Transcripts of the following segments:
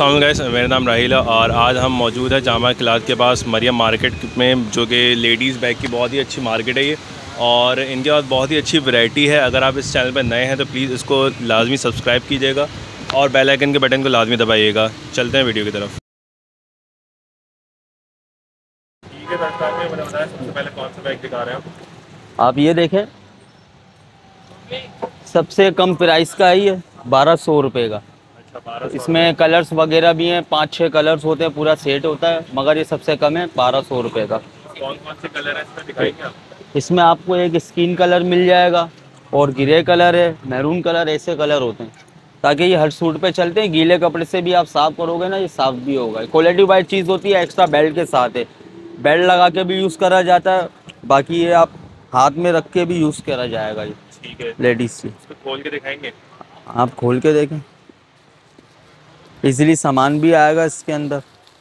अस्सलाम गाइस, मेरा नाम राहिल है और आज हम मौजूद है जामा क्लाथ के पास मरियम मार्केट में, जो कि लेडीज़ बैग की बहुत ही अच्छी मार्केट है ये। और इनके पास बहुत ही अच्छी वैरायटी है। अगर आप इस चैनल पर नए हैं तो प्लीज़ इसको लाजमी सब्सक्राइब कीजिएगा और बेल आइकन के बटन को लाजमी दबाइएगा। चलते हैं वीडियो की तरफ। ठीक है, मैंने बताया सबसे पहले कौन सा बैग दिखा रहे हैं आप ये देखें, सबसे कम प्राइस का है ये 1200 रुपये का। अच्छा, 1200। इसमें कलर्स वगैरह भी हैं, 5-6 कलर्स होते हैं, पूरा सेट होता है, मगर ये सबसे कम है 1200 रुपये का। कौन कौन से कलर है इसमें दिखाएंगे आप? इसमें आपको एक स्किन कलर मिल जाएगा और ग्रे कलर है, मैरून कलर, ऐसे कलर होते हैं ताकि ये हर सूट पे चलते हैं। गीले कपड़े से भी आप साफ़ करोगे ना, ये साफ़ भी होगा। क्वालिटी वाइज चीज़ होती है, एक्स्ट्रा बेल्ट के साथ है। बेल्ट लगा के भी यूज़ करा जाता है, बाकी ये आप हाथ में रख के भी यूज़ करा जाएगा ये। ठीक है, लेडीज़ से इसको खोल के दिखाएंगे। आप खोल के देखें, इजीली सामान भी आएगा इसके अंदर।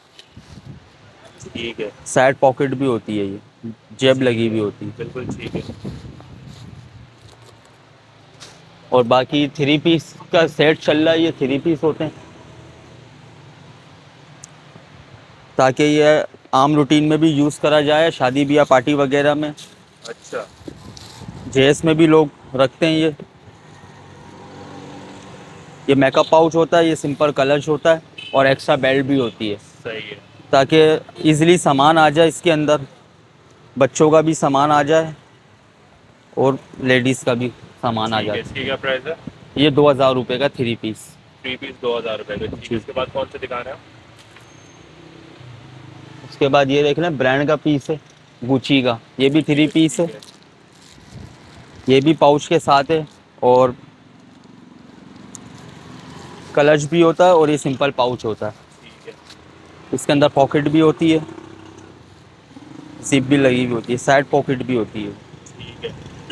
ठीक है, साइड पॉकेट भी होती है, ये जेब लगी भी होती है। बिल्कुल ठीक है। और बाकी 3 पीस का सेट चल रहा है, ये 3 पीस होते हैं ताकि ये आम रूटीन में भी यूज़ करा जाए, शादी ब्याह पार्टी वगैरह में। अच्छा, जेस में भी लोग रखते हैं ये मेकअप पाउच होता है, ये सिंपल कलच होता है और एक्स्ट्रा बेल्ट भी होती है सही है। ताकि इजीली सामान आ जाए इसके अंदर, बच्चों का भी सामान आ जाए और लेडीज़ का भी सामान आ जाए। इसकी क्या प्राइस है? ये 2000 रुपये का 3 पीस। 3 पीस 2000 रुपये का। ठीक है, इसके बाद कौन से दिखा रहे हैं आप? उसके बाद ये देख लें, ब्रांड का पीस है गुची का, ये भी 3 पीस है। ये भी पाउच के साथ है और कलच भी होता है और ये सिंपल पाउच होता है। ठीक है, इसके अंदर पॉकेट भी होती है, जिप भी लगी हुई होती है, साइड पॉकेट भी होती है। ठीक है।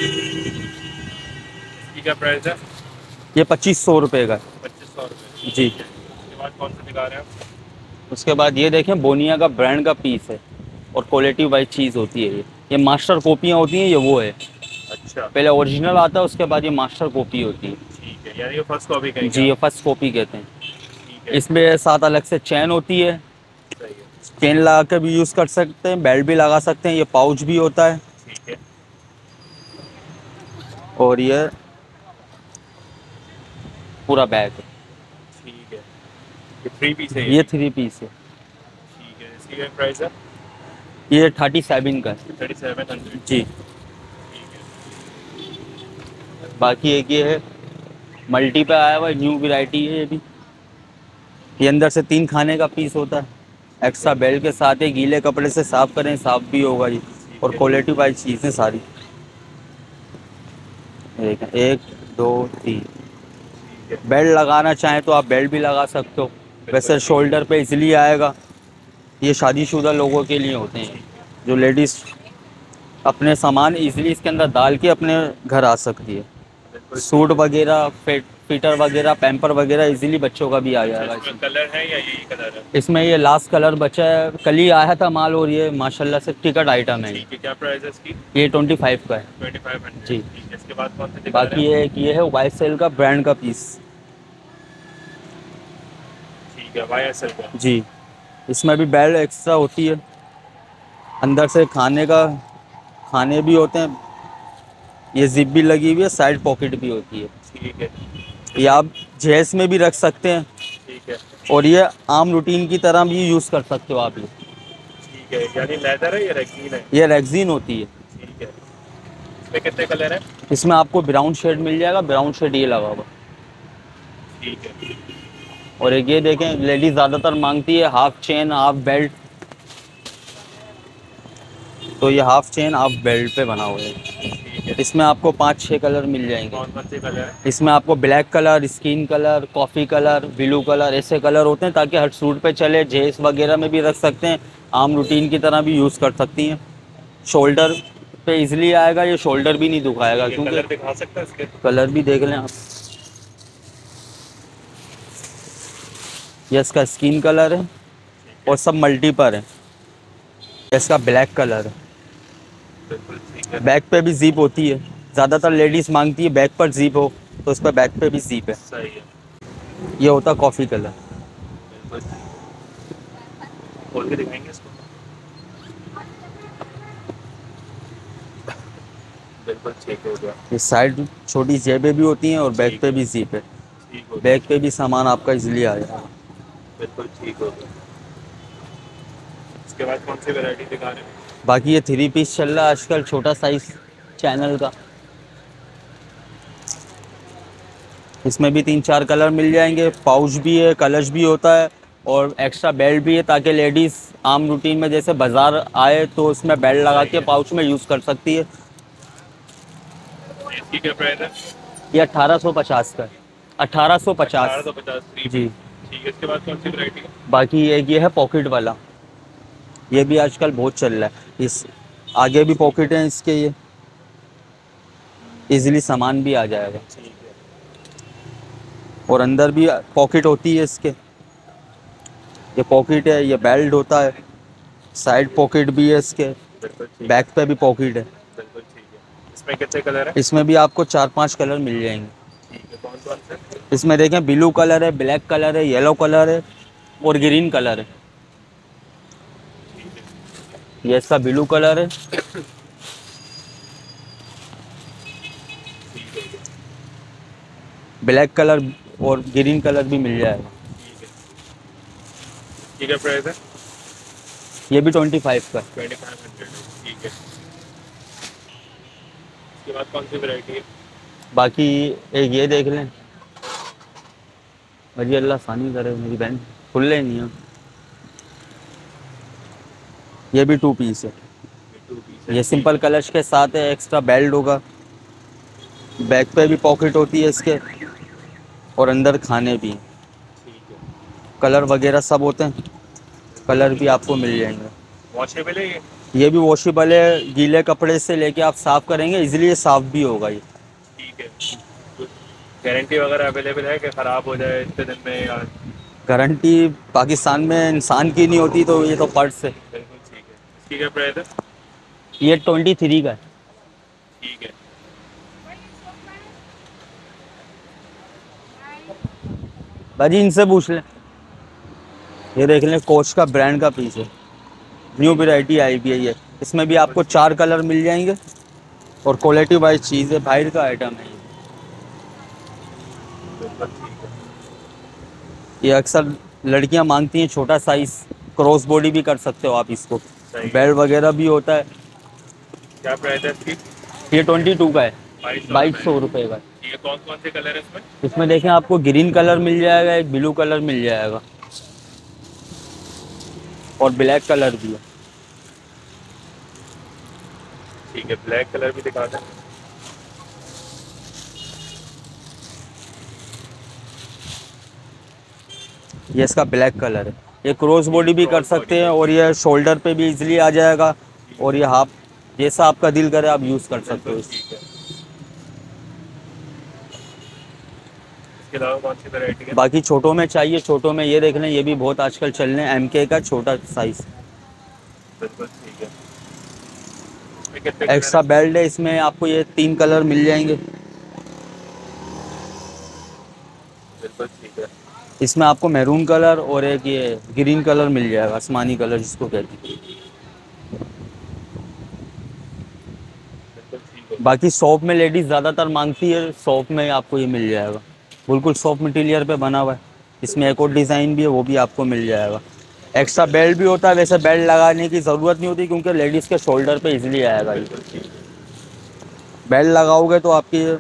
इसकी क्या प्राइस है? ये 2500 रुपये का है। 2500 रुपये। जी। उसके बाद कौन से दिखा रहे हैं आप? उसके बाद ये देखें, बोनिया का ब्रांड का पीस है और क्वालिटी वाइज चीज़ होती है ये मास्टर कॉपियाँ होती हैं, ये वो है। अच्छा, पहले ओरिजिनल आता है, उसके बाद ये मास्टर कॉपी होती है। ठीक है, यानी ये फर्स्ट कॉपी करेंगे जी, ये आप? फर्स्ट कॉपी कहते हैं। ठीक है, इसमें 7 अलग से चैन होती है, सही है। चेन लगा के भी यूज़ कर सकते हैं, बेल्ट भी लगा सकते हैं। ये पाउच भी होता है ठीक है, और ये पूरा बैग है। ठीक है। ये 3 पीस है ये 3 पीस है। ठीक है, इसकी क्या प्राइस है? ये 37 का है। 3700। जी। ठीक है। बाकी एक ये है, मल्टी पे आया हुआ न्यू वैरायटी है ये भी। ये अंदर से 3 खाने का पीस होता है, एक्स्ट्रा बेल्ट के साथ है। गीले कपड़े से साफ़ करें, साफ़ भी होगा ये और क्वालिटी वाइज चीज़ें सारी। देखें, 1 2 3। ठीक है, बेल्ट लगाना चाहें तो आप बेल्ट भी लगा सकते हो, वैसे शोल्डर पे इजीली आएगा। ये शादीशुदा लोगों के लिए होते हैं, जो लेडीज़ अपने सामान इजीली इसके अंदर डाल के अपने घर आ सकती है। बिल्कुल। सूट वगैरह, फिटर वगैरह, पैम्पर वगैरह इजीली बच्चों का भी आ जाएगा इसमें इसमें। कलर है या यही कलर है? इसमें ये लास्ट कलर बचा है, कल ही आया था माल और ये माशाल्लाह से टिकट आइटम है। ठीक है, क्या प्राइस है इसकी? ये 25 का है। 2500। जी। ठीक है, इसके बाद कौन से दिखा बाकी रहे हैं? ये है वाइट सेल का ब्रांड का पीस। ठीक है, YSL का। जी। इसमें भी बेल्ट एक्स्ट्रा होती है, अंदर से खाने भी होते हैं। ये जिप भी लगी हुई है, साइड पॉकेट भी होती है। ठीक है, ये आप जेस में भी रख सकते हैं ठीक है, और ये आम रूटीन की तरह भी यूज़ कर सकते हो आप ये। ठीक है। यानी लेदर है या रेक्सीन है? ये रेक्सीन होती है। ठीक है। इसमें कितने कलर हैं? इसमें आपको ब्राउन शेड मिल जाएगा, ब्राउन शेड ये लगा हुआ। ठीक है, और एक ये देखें, लेडीज ज़्यादातर मांगती है हाफ चेन हाफ बेल्ट, तो ये हाफ चेन हाफ बेल्ट पे बना हुआ है। ठीक है। इसमें आपको 5-6 कलर मिल जाएंगे। कौन कौन से कलर हैं? इसमें आपको black colour, skin colour, coffee colour, blue colour, ऐसे कलर होते हैं ताकि हर सूट पे चले। जेस वगैरह में भी रख सकते हैं, आम रूटीन की तरह भी यूज़ कर सकती हैं। शोल्डर पे इजीली आएगा, ये शोल्डर भी नहीं दुखाएगा ये क्योंकि कलर दिखा सकते हैं इसके? कलर भी देख लें आप। ये इसका स्किन कलर है और सब मल्टी पर है। इसका ब्लैक कलर है। बिल्कुल ठीक है, बैक पे भी जीप होती है, ज़्यादातर लेडीज़ मांगती है बैक पर जीप हो, तो इस पर बैक पे भी जीप है। सही है। ये होता कॉफ़ी कलर। बिल्कुल खोल के दिखाएंगे इसको। बिल्कुल ठीक हो गया। ये साइड छोटी जेबें भी होती हैं और बैक ठीक पे है, भी जीप है। ठीक हो गया। बैक पे भी सामान आपका इजीली आ जाएगा। बिल्कुल ठीक हो गया। इसके बाद कौन सी वैरायटी दिखा रहे हैं? बाकी ये 3 पीस चल रहा है आजकल, छोटा साइज चैनल का। इसमें भी 3-4 कलर मिल जाएंगे। पाउच भी है, कलच भी होता है और एक्स्ट्रा बेल्ट भी है, ताकि लेडीज़ आम रूटीन में जैसे बाजार आए तो उसमें बेल्ट लगा सही के है। पाउच में यूज़ कर सकती है। इसकी क्या प्राइस है? ये 1850 का है। 1850। 1850 थ्री जी। पीस। ठीक है, इसके बाद कौन सी वैरायटी है? बाकी एक ये है पॉकेट वाला, ये भी आजकल बहुत चल रहा है। इस आगे भी पॉकेट है इसके, ये इजीली सामान भी आ जाएगा। ठीक है। और अंदर भी पॉकेट होती है इसके। ये पॉकेट है, ये बेल्ट होता है, साइड पॉकेट भी है इसके, बिल्कुल ठीक है। बैक पे भी पॉकेट है। बिल्कुल ठीक है। इसमें कितने कलर है? इसमें भी आपको 4-5 कलर मिल जाएंगे। ठीक है, कौन कौन से? इसमें देखें, ब्लू कलर है, ब्लैक कलर है, येलो कलर है और ग्रीन कलर है। ठीक है। ये इसका ब्लू कलर है। ठीक है। ब्लैक कलर और ग्रीन कलर भी मिल जाएगा। ठीक है। ठीक है, प्राइस है? ये भी 25 का है। 2500। ठीक है। इसके बाद कौन सी वैरायटी है? बाकी एक ये देख लें। अजी अल्लाह सानी करे, मेरी बहन खुले नहीं है। ये भी 2 पीस है। ये 2 पीस है। ये ठीक सिंपल है। कलच के साथ है, एक्स्ट्रा बेल्ट होगा। बैक पे भी पॉकेट होती है इसके और अंदर खाने भी। ठीक है। कलर वगैरह सब होते हैं, कलर भी आपको मिल जाएंगे। वॉशेबल है ये? ये भी वॉशेबल है, गीले कपड़े से लेके आप साफ़ करेंगे इजीली ये साफ़ भी होगा ये। ठीक है। गारंटी वगैरह अवेलेबल है कि ख़राब हो जाए इतने दिन में या? गारंटी पाकिस्तान में इंसान की नहीं होती, तो ये तो पर्स है। बिल्कुल ठीक है। इसकी क्या प्राइस है? ये 23 का है। ठीक है। भाजी इनसे पूछ लें। ये देख लें, कोच का ब्रांड का पीस है, न्यू वैरायटी आई भी है ये। इसमें भी आपको 4 कलर मिल जाएंगे और क्वालिटी वाइज चीज़ है, बाहर का आइटम है ये। बिल्कुल ठीक है। ये अक्सर लड़कियां मांगती हैं छोटा साइज़, क्रॉस बॉडी भी कर सकते हो आप इसको, सही है। बेल्ट वगैरह भी होता है। क्या प्राइस है इसकी? ये 22 का है, 2200 2200 रुपये का। ठीक है, कौन कौन से कलर है इसमें? इसमें देखें, आपको ग्रीन कलर मिल जाएगा, एक ब्लू कलर मिल जाएगा और ब्लैक कलर भी है। ठीक है, ब्लैक कलर भी दिखा दें। ये इसका ब्लैक कलर है। ये क्रॉस बॉडी भी कर क्रॉस बॉडी सकते हैं है। और ये शोल्डर पे भी इजीली आ जाएगा और ये हाफ, जैसा आपका दिल करे आप यूज़ कर सकते हो बिल्कुल इसे। ठीक है। इसके अलावा कौन सी वैरायटी है? बाकी छोटों में चाहिए, छोटों में ये देख लें, ये भी बहुत आजकल चल रहे हैं, MK का छोटा साइज़। बिल्कुल ठीक है। इसमें कितने कलर एक्स्ट्रा है? बेल्ट है, इसमें आपको ये 3 कलर मिल जाएंगे। बिल्कुल ठीक है। इसमें आपको मैरून कलर और एक ये ग्रीन कलर मिल जाएगा, आसमानी कलर जिसको कहते हैं। बिल्कुल ठीक है। बाकी सॉफ्ट में लेडीज़ ज़्यादातर मांगती है, सॉफ्ट में आपको ये मिल जाएगा, बिल्कुल सॉफ्ट मटेरियल पे बना हुआ है। इसमें एक और डिज़ाइन भी है, वो भी आपको मिल जाएगा। एक्स्ट्रा बेल्ट भी होता है, वैसे बेल्ट लगाने की ज़रूरत नहीं होती क्योंकि लेडीज़ के शोल्डर पे इजीली आएगा ये। बिल्कुल ठीक है। बेल्ट लगाओगे तो आपकी ये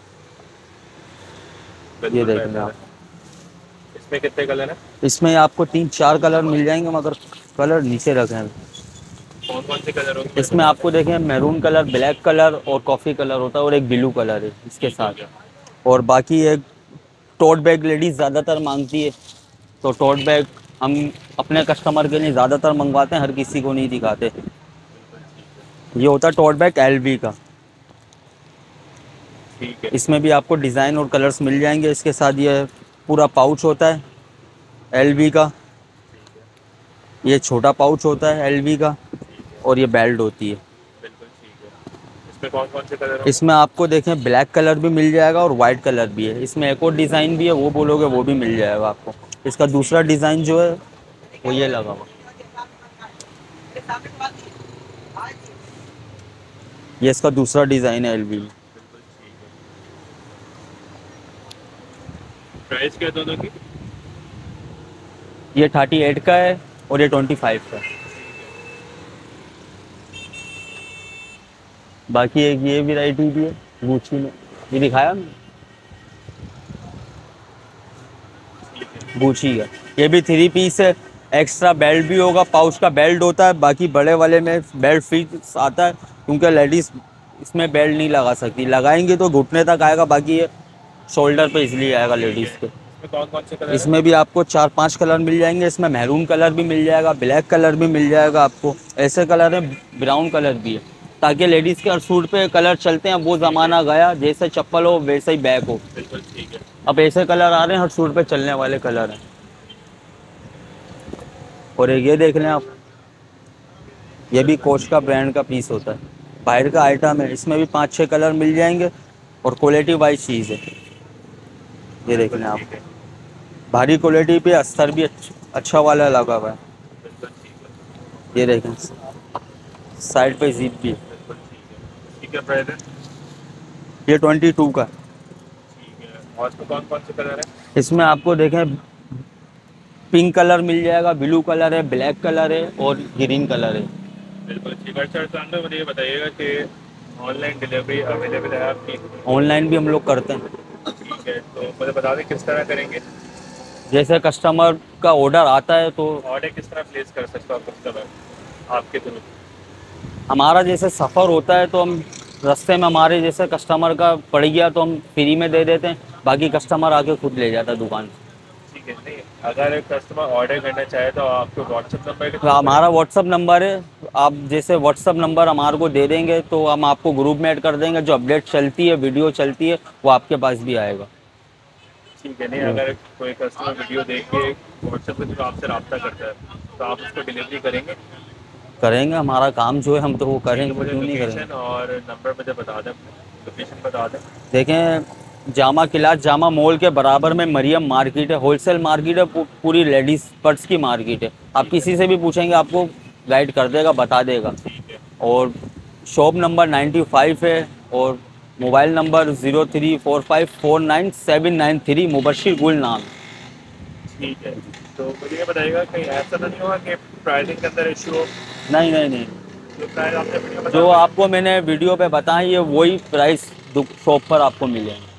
बिल्कुल देख बेहतर लें आप। है। इसमें कितने कलर है? इसमें आपको 3-4 कलर मिल जाएंगे, मगर कलर नीचे रखे हैं। कौन कौन से कलर होंगे? इसमें आपको देखें, मैरून कलर, ब्लैक कलर और कॉफ़ी कलर होता है और एक ब्लू कलर है इसके साथ। और बाकी एक टोट बैग लेडीज़ ज़्यादातर मांगती है, तो टोट बैग हम अपने कस्टमर के लिए ज़्यादातर मंगवाते हैं, हर किसी को नहीं दिखाते। ये होता है टोट बैग LV का। ठीक है। इसमें भी आपको डिज़ाइन और कलर्स मिल जाएंगे। इसके साथ ये पूरा पाउच होता है LV का, ये छोटा पाउच होता है LV का और ये बेल्ट होती है। बिल्कुल ठीक है। इसमें कौन कौन से कलर होंगे? इसमें आपको देखें, ब्लैक कलर भी मिल जाएगा और वाइट कलर भी है। इसमें एक और डिज़ाइन भी है, वो बोलोगे वो भी मिल जाएगा आपको। इसका दूसरा डिज़ाइन जो है वो ये लगा हुआ, ये इसका दूसरा डिज़ाइन है एलवी में। प्राइस क्या है दोनों की? ये 38 का है और ये 25 का है। बाकी एक ये वैरायटी भी है गुची में, ये दिखाया मैंने, गुची का। ये भी 3 पीस है, एक्स्ट्रा बेल्ट भी होगा, पाउच का बेल्ट होता है। बाकी बड़े वाले में बेल्ट फिक्स आता है, क्योंकि लेडीज़ इसमें बेल्ट नहीं लगा सकती, लगाएंगे तो घुटने तक आएगा, बाकी ये शोल्डर पे इसलिए आएगा लेडीज़ के। इसमें कौन कौन से कलर इसमें भी आपको 4-5 कलर मिल जाएंगे। इसमें मैरून कलर भी मिल जाएगा, ब्लैक कलर भी मिल जाएगा आपको, ऐसे कलर है, ब्राउन कलर भी है, ताकि लेडीज़ के हर सूट पे कलर चलते हैं। वो ज़माना गया, जैसे चप्पल हो वैसे ही बैग हो। बिल्कुल ठीक है। अब ऐसे कलर आ रहे हैं, हर सूट पे चलने वाले कलर हैं। और एक ये देख लें आप, ये भी कोच का ब्रांड का पीस होता है, बाहर का आइटम है। इसमें भी 5-6 कलर मिल जाएंगे और क्वालिटी वाइज चीज़ है। ये देख लें आप, भारी क्वालिटी पे अस्तर भी अच्छा वाला लगा हुआ है। बिल्कुल ठीक है। ये देखें, साइड पे जिप भी है। बिल्कुल ठीक है। प्राइस है? ये 22 का। ठीक है। और इसमें कौन कौन से कलर है? इसमें आपको देखें पिंक कलर मिल जाएगा, ब्लू कलर है, ब्लैक कलर है और ग्रीन कलर है। बिल्कुल ठीक है। सर तो मुझे ये बताइएगा कि ऑनलाइन डिलीवरी अवेलेबल है आपकी? ऑनलाइन भी हम लोग करते हैं। ठीक है, तो मुझे बता दें किस तरह करेंगे? जैसे कस्टमर का ऑर्डर आता है तो ऑर्डर किस तरह प्लेस कर सकते हो आप कस्टमर आपके थ्रू? हमारा जैसे सफ़र होता है तो हम रास्ते में हमारे जैसे कस्टमर का पड़ गया तो हम फ्री में दे देते हैं, बाकी कस्टमर आके खुद ले जाता है दुकान से। ठीक है। नहीं, अगर कस्टमर ऑर्डर करना चाहे तो आपको व्हाट्सएप नंबर के तो हमारा व्हाट्सअप नंबर है, आप जैसे व्हाट्सअप नंबर हमारे को दे देंगे तो हम आपको ग्रुप में ऐड कर देंगे। जो अपडेट चलती है, वीडियो चलती है, वो आपके पास भी आएगा। ठीक है। नहीं, अगर कोई कस्टमर वीडियो देख के व्हाट्सएप के थ्रू आपसे रब्ता करता है तो आप उसको डिलीवरी करेंगे? करेंगे, हमारा काम जो है हम तो वो करेंगे, मुझे क्यों नहीं करेंगे। लोकेशन और नंबर मुझे बता दें, लोकेशन बता दें। देखें, जामा क्लास जामा मॉल के बराबर में मरियम मार्केट है, होलसेल मार्केट है, पूरी लेडीज़ पर्स की मार्केट है। आप किसी से भी पूछेंगे आपको गाइड कर देगा, बता देगा। ठीक है। और शॉप नंबर 95 है और मोबाइल नंबर 0345497793, मुबशिर गुल नाम। ठीक है, तो मुझे ये बताइएगा कहीं ऐसा तो नहीं होगा कि प्राइसिंग के अंदर इशू हो? नहीं नहीं नहीं, जो प्राइस आपने वीडियो जो आपको मैंने वीडियो पे बताई है वही प्राइस शॉप पर आपको मिलेंगे।